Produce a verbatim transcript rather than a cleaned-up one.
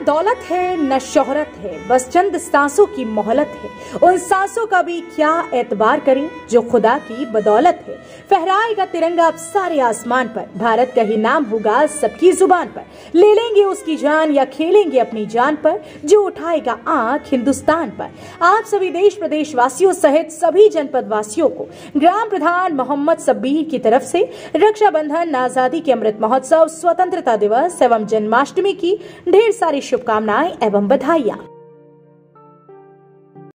दौलत है न शोहरत है, बस चंद सांसों की मोहलत है। उन सांसों का भी क्या एतबार करें जो खुदा की बदौलत है। फहराएगा तिरंगा अब सारे आसमान पर, भारत का ही नाम होगा सबकी जुबान पर। ले लेंगे उसकी जान या खेलेंगे अपनी जान पर, जो उठाएगा आंख हिंदुस्तान पर। आप सभी देश प्रदेश वासियों सहित सभी जनपद वासियों को ग्राम प्रधान मोहम्मद सब्बीर की तरफ से रक्षाबंधन, आजादी के अमृत महोत्सव, स्वतंत्रता दिवस एवं जन्माष्टमी की ढेर सारी शुभकामनाएं एवं बधाइयां।